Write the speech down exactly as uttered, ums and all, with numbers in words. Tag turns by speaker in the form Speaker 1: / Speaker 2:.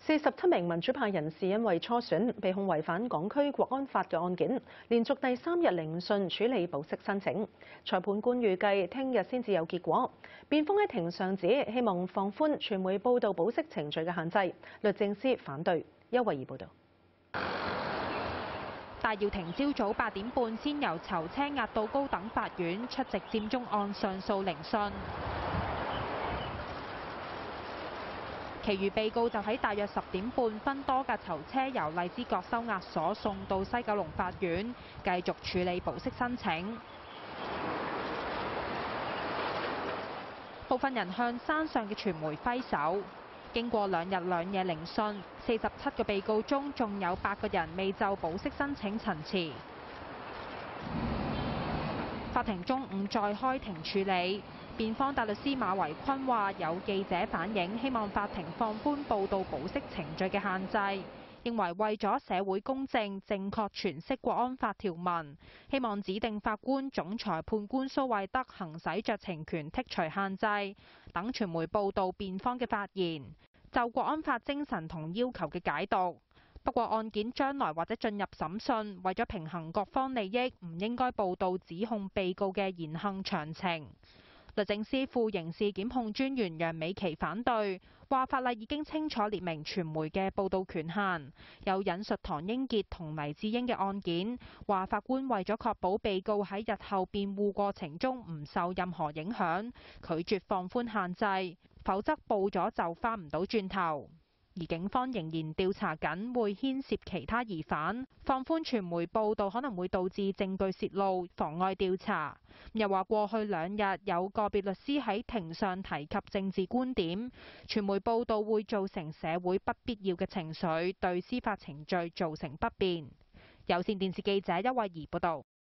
Speaker 1: 四十七名民主派人士因為初選被控違反港區國安法嘅案件，連續第三日聆訊處理保釋申請。裁判官預計聽日先至有結果。辯方喺庭上指希望放寬傳媒報導保釋程序嘅限制，律政司反對。邱慧儀報導。
Speaker 2: 戴耀廷朝早八點半先由囚車押到高等法院出席佔中案上訴聆訊。其餘被告就喺大約十點半分多架囚車由荔枝角收押所送到西九龍法院，繼續處理保釋申請。部分人向山上嘅傳媒揮手。經過兩日兩夜聆訊，四十七個被告中仲有八個人未就保釋申請陳詞。法庭中午再開庭處理。辯方大律師馬維坤話：有記者反映，希望法庭放寬報導保釋程序嘅限制，認為為咗社會公正、正確詮釋國安法條文，希望指定法官總裁判官蘇惠德行使酌情權剔除限制，等傳媒報導辯方嘅發言，就國安法精神同要求嘅解讀。不過案件將來或者進入審訊，為咗平衡各方利益，唔應該報導指控被告嘅言行詳情。律政司副刑事檢控專員楊美琪反對，話法例已經清楚列明傳媒嘅報導權限，有引述唐英傑同黎智英嘅案件，話法官為咗確保被告喺日後辯護過程中唔受任何影響，拒絕放寬限制，否則報咗就返唔到轉頭。而警方仍然調查緊，會牽涉其他疑犯。放寬傳媒報導可能會導致證據泄露，妨礙調查。又話過去兩日有個別律師喺庭上提及政治觀點，傳媒報導會造成社會不必要嘅情緒，對司法程序造成不便。有線電視記者邱慧儀報導。